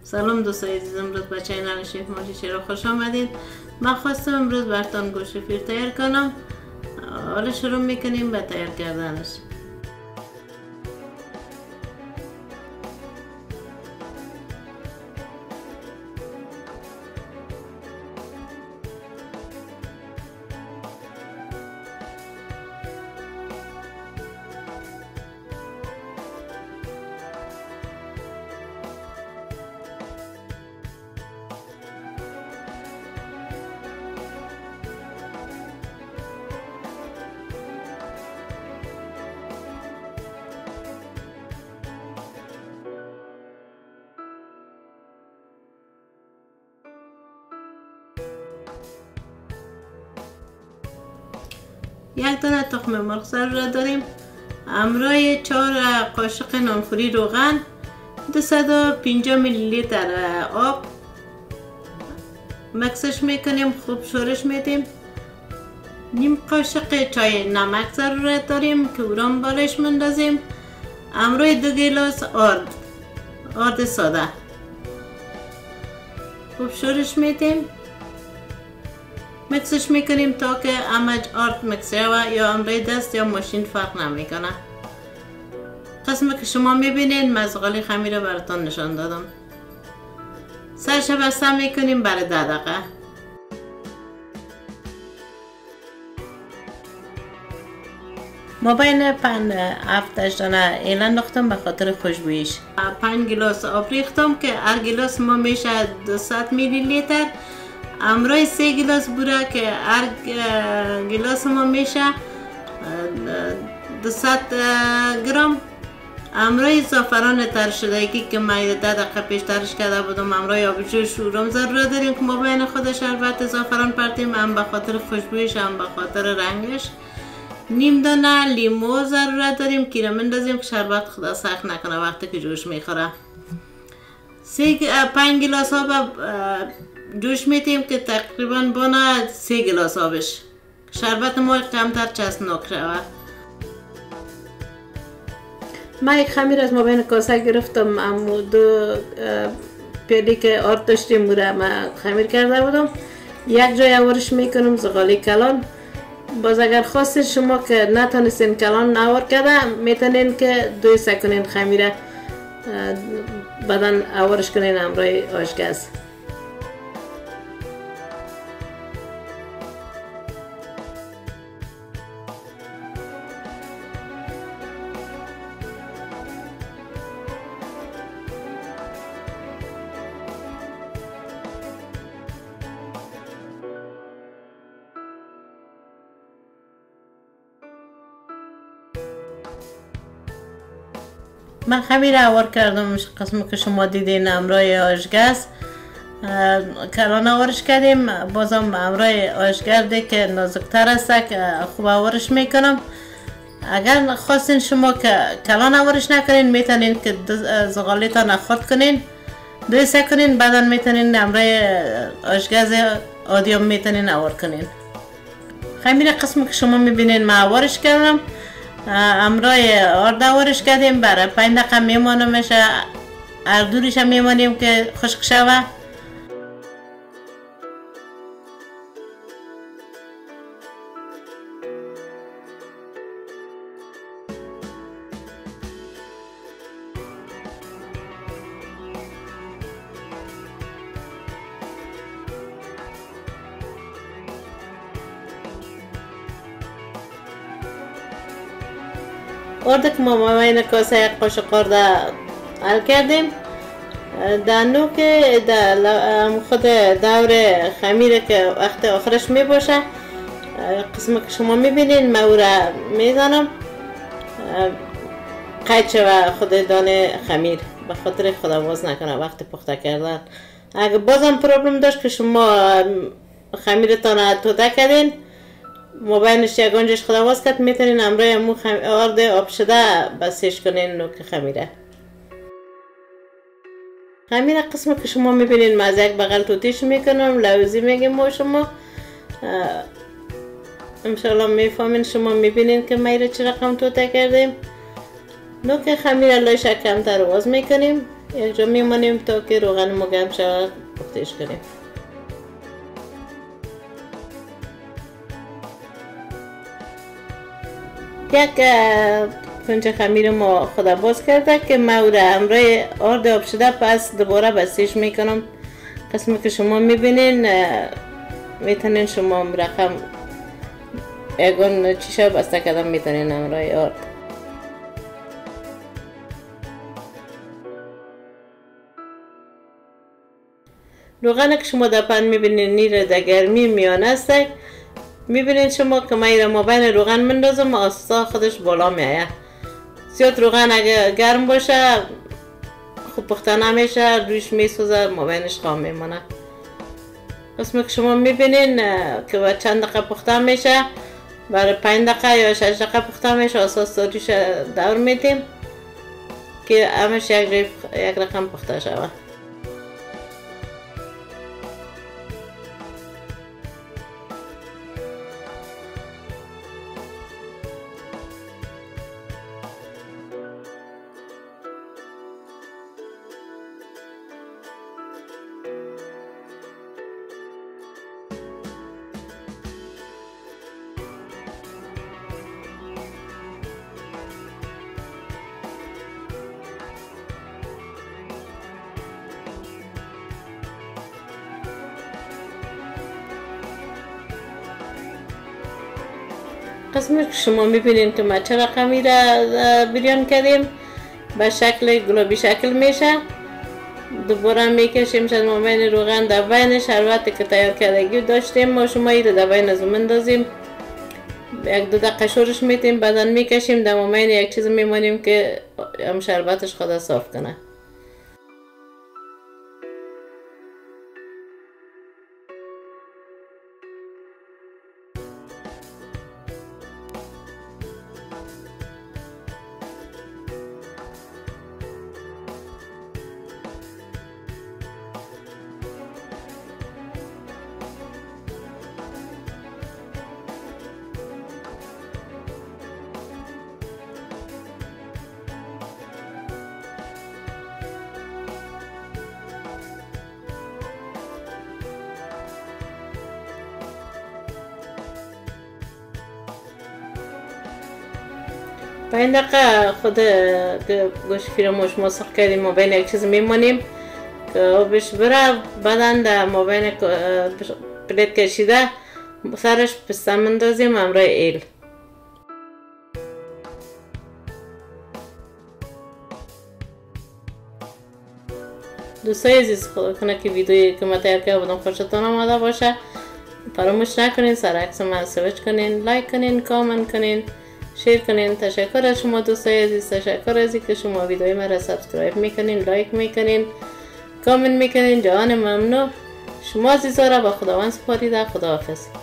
سلام دوستای عزیز، امروز به چینل شیف ماجی شیرا خوش آمدید. من خواستم امروز براتون گوشه فیر تیار کنم. حالا شروع میکنیم به تیار کردنش. یک دانه تخم مرغ ضرورت داریم، همراه 4 قاشق نانفوری روغن، 250 میلی لیتر آب. مکسش میکنیم، خوب شورش میدیم. نیم قاشق چای نمک ضرورت داریم که اورام بالش مندازیم، همراه 2 گیلاس آرد ساده. خوب شورش میدیم، مکسش میکنیم تا که همه آرد مکس شود، یا همراه دست یا ماشین فرق نمیکنه. قسمی که شما میبینین مزغالی خمیر براتون نشان دادم. سرش بسته میکنیم برای 10 دقیقه. ما بین 5-7 دانه ایل انداختم به خاطر خوشبوییش. 5 گیلاس آب ریختم که هر گیلاس ما میشه 200 میلی لیتر، همراه 3 گیلاس بوره که هر گیلاس ما میشه 200 گرم، همراه زعفران ترش شدگی که من 10 دقیقه پیش ترش کرده بودم، همراه آب جوش اورم ضرورت داریم که ما بین خود شربت زعفران پرتیم، هم به خاطر خوشبویش هم به خاطر رنگش. نیم دانه لیمو ضرورت داریم که مندازیم که شربت خدا سخت نکنه وقتی که جوش میخوره. 5 گیلاس آب جوش میتیم که تقریبا بانه 3 گیلاس آبش، شربت ما کمتر چسبناک شود. من یک خمیر از مابین کاسه گرفتم، امو 2 پیالی که آرد داشتیم بوده من خمیر کرده بودم. یک جای آورش میکنم زغالی کلان. باز اگر خواستید شما که نتونستین کلان نوار کرده، میتونین که 2 کنین خمیره بعدن آورش کنین همراه آشگاز. من خمیر آور کردم قسمی که شما دیدین همراه آشگاز کلان آورش کردیم. بازم همراه آشگرده که نازکتر است که خوب آورش میکنم. اگر خواستین شما که کلان آورش نکنین، میتونین که زغالی تا نخورد کنین 2 کنین، بعدا میتونین همراه آشگاز عادی هم میتونین آور کنین. خمیر قسمی که شما میبینین من آورش کردم، همراه آرد آورش کردیم، برای 5 دقیقه میمانه میشه، اردورش هم میمانیم که خشک شوه. آرد که ما مابین کاسه 1 قاشق آرد حل کردیم، در نوک خود دور خمیره که وقت آخرش می باشه، قسمی که شما میبینین من او را میزنم قید شوه خود دانه خمیر، به خاطر خدا باز نکنه وقت پخته کردن. اگه بازم پروبلم داشت که شما خمیرتان توده کردین، مابینش یک گنجش خدا باز کرد، میتونین همراه مو آرد آب شده بسیش کنین نوک خمیره. خمیر قسم که شما میبینین من از یک بغل توتیش میکنم، لوزی میگیم ما شما. انشالله میفهمین، شما میبینین که میره چه رقم توته کردیم. نوک خمیر لایش کمتر باز میکنیم یک جا میمانیم تا که روغن ما گرم شود پختش کنیم. یک کنچه خمیر ما خدا باز کرده که ما او را همراه آرد آب شده پس دوباره بستیش میکنم. قسمی که شما میبینین میتونین شما رقم یگان چیشه بسته کردم میتونین همراه آرد. روغن که شما در پن میبینین نیر در گرمی میان است، میبینید شما که من ایره ما بین روغن مندازم آستا خودش بالا میایه. زیاد روغن اگه گرم باشه خوب پخته نمیشه، رویش میسوزه، ما بینش خام میمونه. قسمی که شما میبینین که با چند دقیقه پخته میشه، برای 5 دقیقه یا 6 دقیقه پخته میشه، اساس رویش دور میدیم که همش یک رقم پخته شود. قسمی که شما میبینین که ما چه رقمی را بریان کردیم به شکل گلابی شکل میشه. دوباره میکشیم شد ما بین روغن در بین شربت که تیار کردگی داشتیم ما شما این در بین ازو مندازیم، 1-2 دقیقه شورش میتیم، بعدا میکشیم در بین یک چیز میمانیم که هم شربتش خود صاف کنه. با این دقیقه خود گوشت فراموش مسخ کردیم ما بین یک چیز میمانیم که آبش بره، بعدا در ما بین پلیت کشیده سرش پسته مندازیم همراه ایل. دوستای عزیز خدا کنه که ویدیویی که ما تیار کرده بودم خوشتون آمده باشه. فراموش نکنین سر عکس من سویچ کنین، لایک کنین، کامنت کنین، شیر کنین. تشکر از شما دوستای عزیز، تشکر از اینکه شما ویدیوی من را سابسکرایب میکنین، لایک میکنین، کامنت میکنین. جان ممنون. شما عزیزا را با خداوند سپاریده. خداحافظ.